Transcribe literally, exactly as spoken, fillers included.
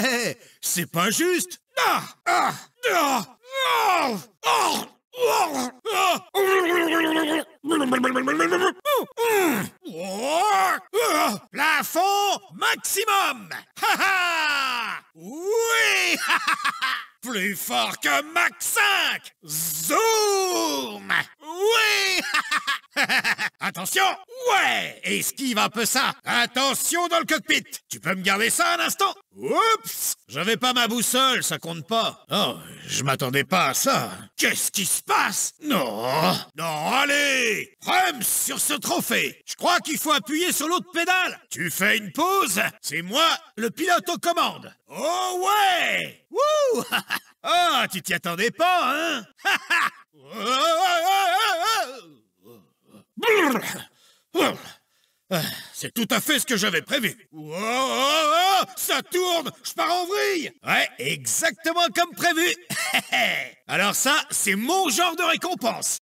C'est pas juste. Ah, ah, ah, ah, ah, ah, ah. Oh, plafond maximum. Ha ha. Oui. Plus fort que Mach cinq. Zoom. Oui. Attention. Ouais. Esquive un peu ça. Attention dans le cockpit. Tu peux me garder ça un instant? Oups. J'avais pas ma boussole, ça compte pas. Oh, je m'attendais pas à ça. Qu'est-ce qui se passe? Non. Non, allez. Rem sur ce trophée. Je crois qu'il faut appuyer sur l'autre pédale. Tu fais une pause. C'est moi, le pilote aux commandes. Oh ouais. Wouh. Ah, tu t'y attendais pas, hein? C'est tout à fait ce que j'avais prévu. Oh, oh, oh, ça tourne, je pars en vrille. Ouais, exactement comme prévu. Alors ça, c'est mon genre de récompense.